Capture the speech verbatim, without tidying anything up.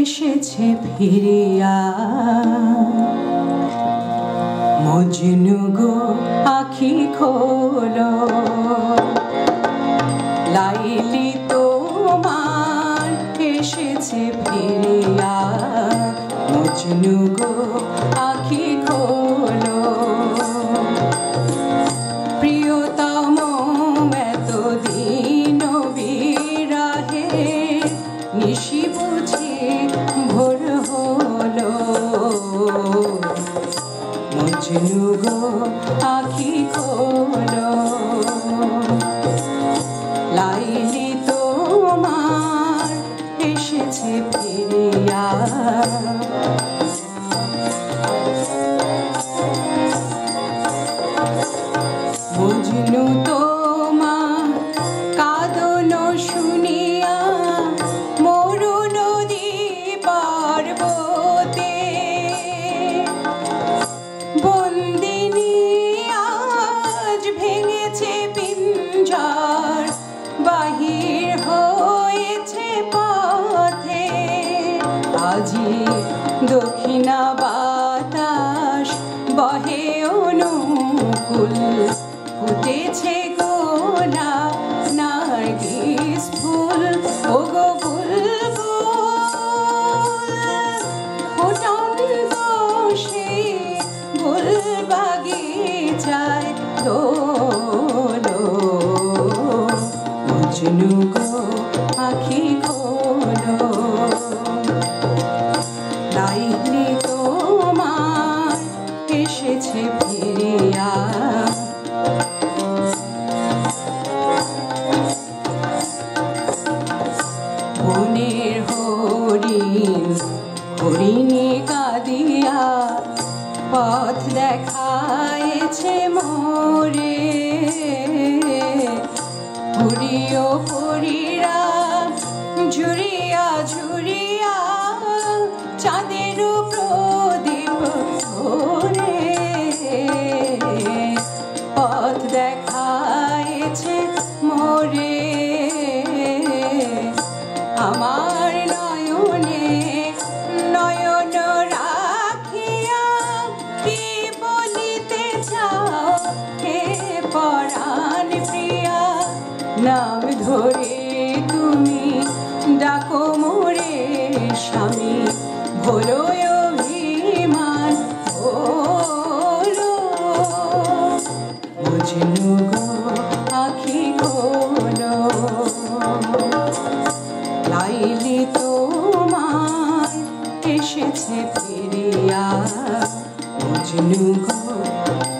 এসেছে ফিরিয়া। মজনু গো আখি খোলো, লাইলি তোমার এসেছে ফিরিয়া। মজনু গো আখি খোলো, প্রিয়তম এতদিন বিরাহে নিশি বুঝি ভোর হলো। মজনু গো আখি খোলো, লাইলি তোমার এসেছে ফিরিয়া। মজনু তোমার কাঁদন শুনিয়া মরু নদী পর্বতে। বন্দিনী আজ ভেঙেছে পিঞ্জর, বাহির হয়েছে পথে। আজি দক্ষিণা বাতাস বহে অনুকূল, ফুটেছে গোলাপ নার্গিস ফুল। ও গো বুলবুল ফুটন্ত সেই ফুল বাগিচায় তোলো। মজনু গো আখি খোলো, লাইলি তোমার এসেছে ফিরিয়া। বনের হরিণ হরিণী কাঁদিয়া পথ দেখায়েছে মোরে। হুড়িও পরীরা ঝুরিয়া ঝুরিয়া চাঁদের প্রদীপ ধরে। পথ দেখায়েছে মোরে, আমার নয়নে নয়ন রাখিয়া কি বলিতে চাও হে পরাণ প্রিয়া। নাম ধরে তুমি ডাকো মোরে স্বামী, ভোলো অভিমান ভোলো। মজনু গো আখি খোলো, লাইলি তোমার এসেছে ফিরিয়া। মজনু গো